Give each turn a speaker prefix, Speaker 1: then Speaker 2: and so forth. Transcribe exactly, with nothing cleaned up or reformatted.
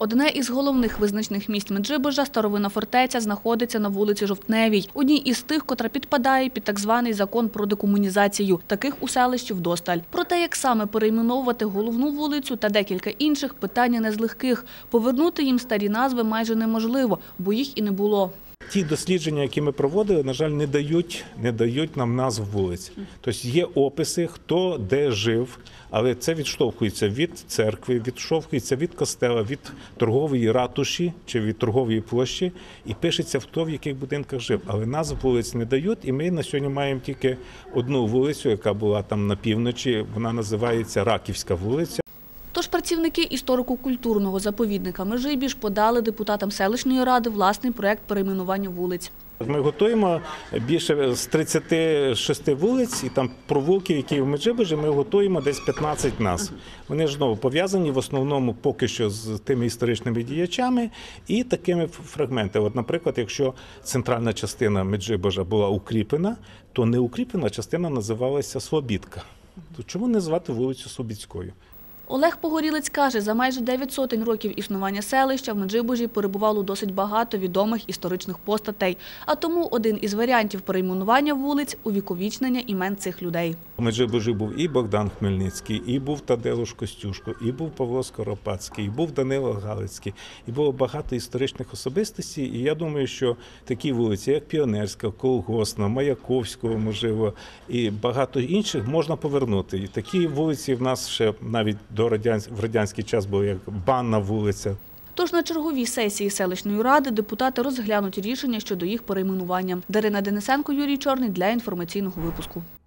Speaker 1: Одне із головних визначних місць Меджибожа – старовинна фортеця знаходиться на вулиці Жовтневій. Одній із тих, котра підпадає під так званий закон про декомунізацію. Таких у селищі вдосталь. Про те, як саме перейменовувати головну вулицю та декілька інших – питання не з легких. Повернути їм старі назви майже неможливо, бо їх і не було.
Speaker 2: Ті дослідження, які ми проводили, на жаль, не дають, не дають нам назв вулиць. Тобто є описи, хто де жив, але це відштовхується від церкви, відштовхується від костела, від торгової ратуші чи від торгової площі і пишеться, хто в яких будинках жив. Але назв вулиць не дають, і ми на сьогодні маємо тільки одну вулицю, яка була там на півночі, вона називається Раківська вулиця.
Speaker 1: Тож працівники історико-культурного заповідника Межибіж подали депутатам селищної ради власний проєкт перейменування вулиць.
Speaker 2: Ми готуємо більше з тридцяти шести вулиць і там провулків, які в Меджибожі, ми готуємо десь п'ятнадцять назв. Вони ж знову пов'язані в основному поки що з тими історичними діячами і такими фрагментами. От, наприклад, якщо центральна частина Меджибожа була укріплена, то неукріплена частина називалася Слобідка. То чому не звати вулицю Слобідською?
Speaker 1: Олег Погорілець каже, за майже дев'ять сотень років існування селища в Меджибожі перебувало досить багато відомих історичних постатей. А тому один із варіантів перейменування вулиць – увіковічнення імен цих людей.
Speaker 2: У Меджибожі був і Богдан Хмельницький, і був Тадеуш Костюшко, і був Павло Скоропадський, і був Данило Галицький. І було багато історичних особистостей. І я думаю, що такі вулиці, як Піонерська, Колгоспна, Маяковського, можливо, і багато інших можна повернути. І такі вулиці в нас ще навіть до радянсь... в радянський час були як Банна вулиця.
Speaker 1: Тож на черговій сесії селищної ради депутати розглянуть рішення щодо їх перейменування. Дарина Денисенко, Юрій Чорний для інформаційного випуску.